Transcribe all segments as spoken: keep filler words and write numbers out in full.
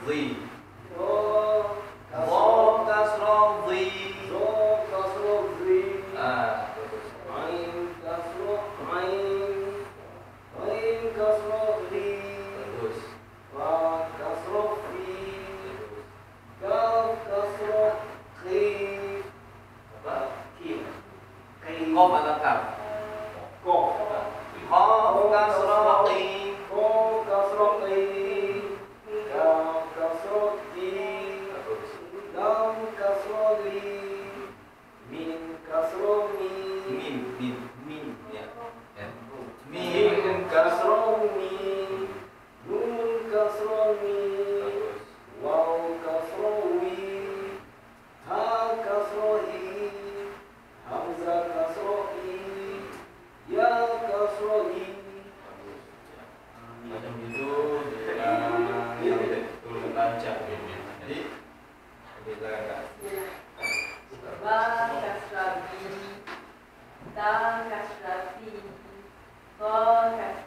Zi. Dho kasroh zi. Dho kasroh zi. Ah, bagus. Ain kasroh ain. Ain kasroh li. Bagus. Fa kasroh fi. Bagus. Kaf kasroh khi. Apa? Ki. Ki. Qaf atau kaf? Qaf. Qaf kasroh qi. Qaf kasroh qi. Kaf kasroh ki. Bagus. Lam kasroh li. Min kasroh mi. Mim, mim, mim, ya. Ya. Mim Mim. kasroh mi. Nun kasroh mi. Bagus. Waw kasroh wi. Ha kasroh i. Hamzah kasroh i. Ya kasroh i. Bagus. Ya. Macam itu kita turun lancar. Jadi kita enggak Ba kasrah bi, ta kasrah fi, ba kas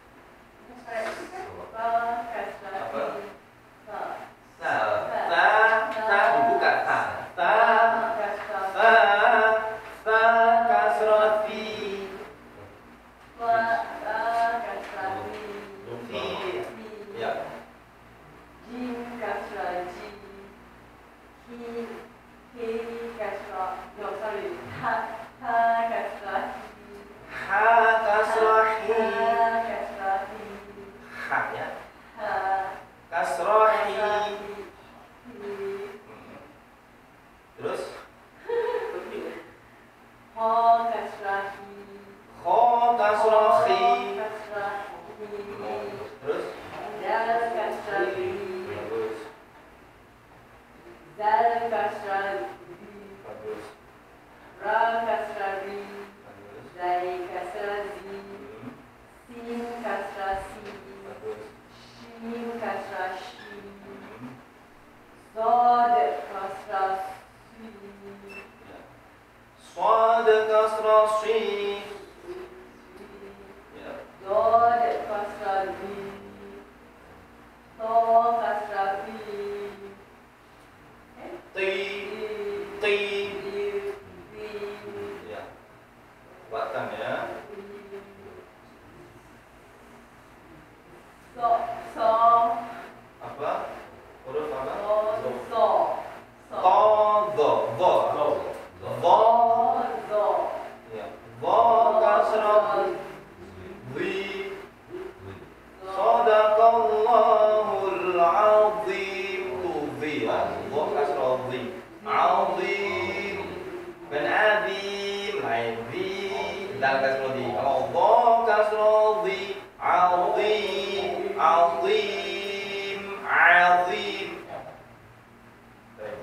ba kasrah fi, ta sa sa sa dibuka sa sa kasrah sa sa kasroh fi ba ba kasrah fi, fi fi, ya jim kasrah ji, hi hi kasrah no sorry ha ha kasrah hi, ha kasroh hi ha kasrah hi, ha ya ha kasroh hi kasrah hi. terus Ha kasrah hi, kha kasroh khi kasrah hi, terus dal kasrah hi, bagus dal kasrah hi, bagus ra kasrah ri, bagus zai kasrah zi, Hmm, sin kasrah si, bagus shin kasrah shi, Hmm, zod kasrah si, ya. Swad kasroh shi ya dod kasrah di, to kasrah bi, eh, ti bi, ti bi, bi, ya kuatkan ya so, so, apa huruf apa so, so, so, to do do Dho. do so, ya do kasroh zi sadaqallahul azim tu zi ya do kasroh zi azim ben azim lain zi dal kasroh zi kalau do kasroh zi azim azim azim baik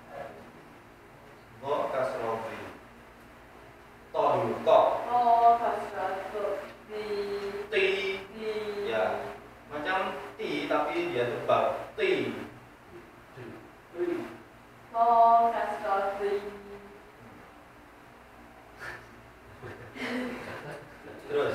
do kasroh zi to dulu to to kasrah to, di, ti di, ya macam ti tapi dia tebal ti to kasrah di, terus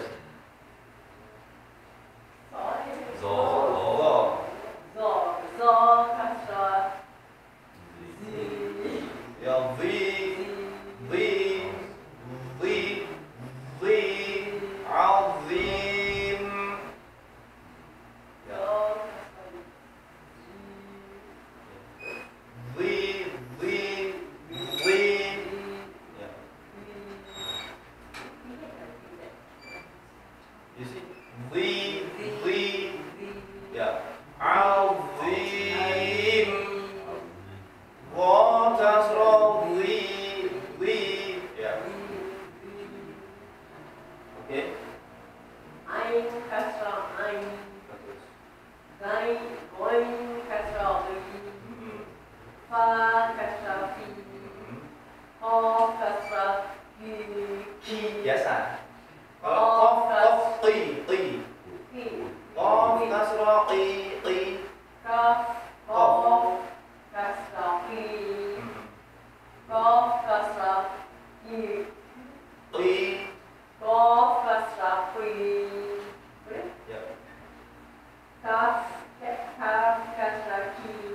so, zo zo zo, zo kasrah zi, ya zi zi zi zi azim ya zi zi zi ya you see zi zi ya azim wa kasroh zi zi ya oke Ain kasrah ain, bagus Zai goin kasrah ri, Hmm, fa kasrah fi, hmm. qaf kasrah ki, Ki biasa kalau qaf qaf ti ti ki, qaf kasroh qi qi kaf, qaf kasrah ki, Hmm, qaf kasrah ki, qi qaf kasrah qui, ya kaf kaf kasrah ki,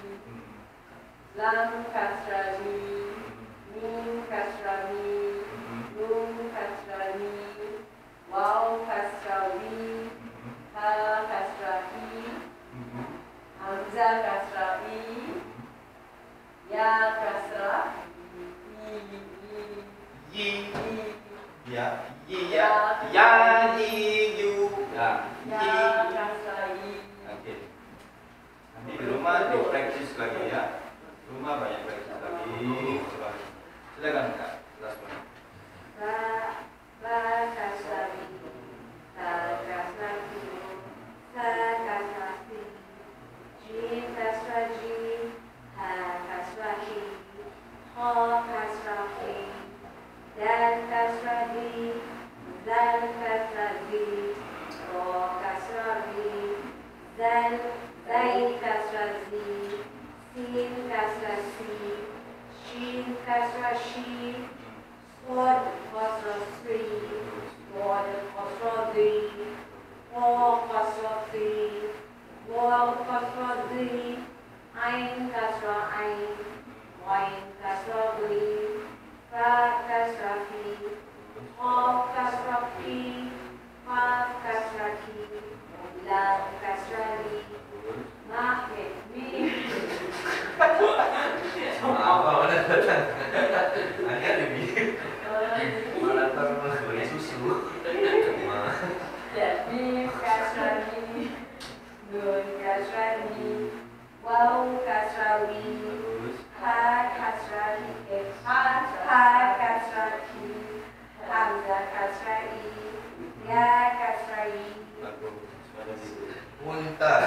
Hamzah kasrah I, ya kasrah I, Yi. I, Ya. Yi ya. Ya yi yu. Ya. ya Yi. kasrah I. Oke. Nanti di rumah dipraktis lagi ya. Rumah banyak praktis lagi. Silakan Kak. Jelaskan. Ba, ba kasrah I, ta kasrah I, ta kasrah I, jim kasrah J, ha kasrah I, ha kasrah I, dal kasrah D, zal kasrah Z, ro kasrah B, zal, zain kasrah Z, sin kasrah C, shin kasrah Shi, Sword kasrah Sri, Sword kasrah Di, Wa kasrah Ti, Wa kasrah Di, Ain kasrah Ain, Wain kasrah Wi, Fa kasrah Fi, Qaf kasrah Fi, Qaf kasrah Ki, Lam kasrah Li, Mahmid Mi. Apa udah agak lebih malah terus beli susu. Jadi kasrah Ni, Nun kasrah Ni, Waw kasrah Wi, Ha kasrah Ki, Ha Ha kasrah Ki, Hamzah kasrah I, Ya kasrah I. Muntah.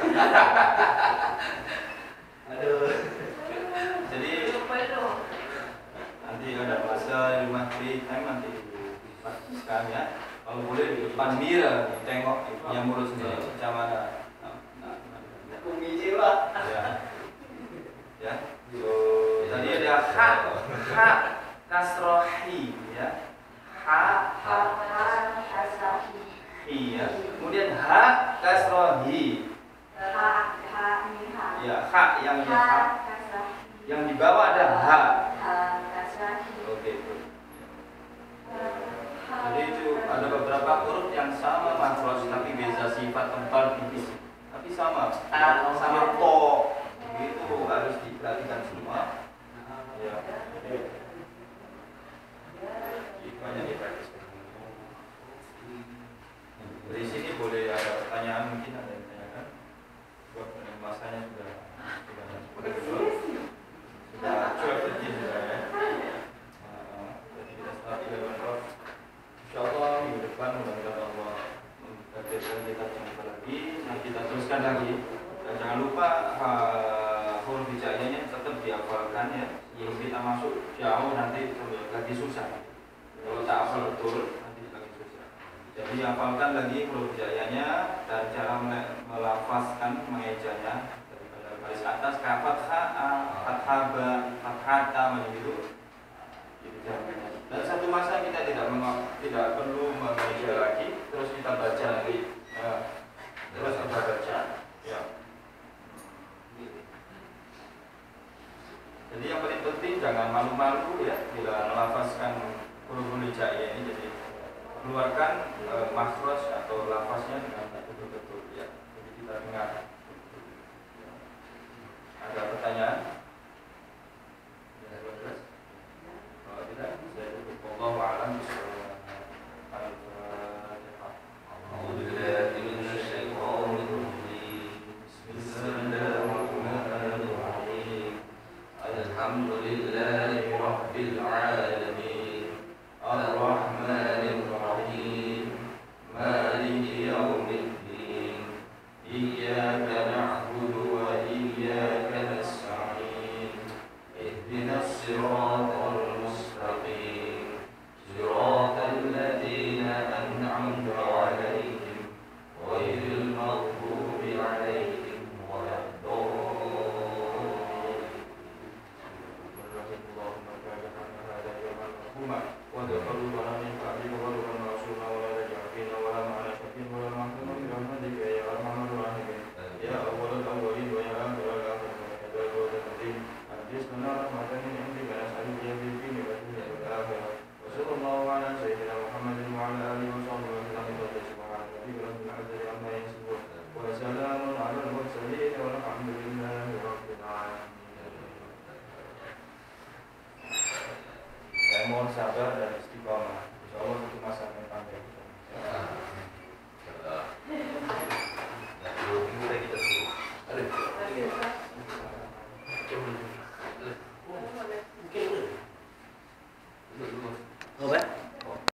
Aduh. Jadi nanti ada bahasa di rumah free time nanti dipraktiskan ya. Kalau boleh di depan mirror tengok yang urus sendiri macam mana. Nah, nah, nah. Umi jiwa. Ya. Ya. So, tadi ada ha, ha kasroh hi ya. Ha, Ha Ha kasrah I, hi ya. Kemudian ha kasroh hi. Ha Ha Ni Ha. Ya, ha yang ya, Ha ha. kasrah I, Yang di bawah ada ha. Ha kasrah I. Oke. Jadi itu ada beberapa huruf yang sama makros tapi beda sifat tempat tipis. Tapi sama, ta sama to. Itu harus diperhatikan semua. Ya. Jadi banyak dipraktiskan. Dari sini boleh ada pertanyaan, mungkin ada yang ditanyakan. Buat masanya sudah sudah sudah sudah cukup terjadi sudah ya. Nah, jadi kita start di level insyaallah minggu depan mudah-mudahan Allah mentakdirkan kita jumpa lagi. Nah, kita teruskan lagi. Dan jangan lupa uh, huruf hijaiyahnya tetap dihafalkan ya. Yang kita masuk jauh nanti lagi susah. Kalau tak hafal betul nanti lagi susah. Jadi hafalkan lagi huruf hijaiyahnya dan cara melafazkan mengejanya daripada baris atas ka fathah a, fathah ba, fathah ta begitu. Dan satu masa kita tidak mengok, tidak perlu mengeja lagi, terus kita baca lagi, ya. Terus kita baca, ya. Jadi yang paling penting jangan malu-malu ya bila melafazkan huruf hijaiyah ini. Jadi keluarkan e, makhraj atau lafaznya dengan betul-betul ya. Jadi kita dengar. Ada pertanyaan? Kalau tidak, saya tutup. Wallahu a'lam bishawab. Al-Fatihah. A'udzu billahi minasyaitonir rajim. Bismillahirrahmanirrahim. Alhamdulillahi rabbil alamin. Ar-Rahmanir Rahim. Maliki yaumiddin. Iyyaka mohon sabar dan istiqomah.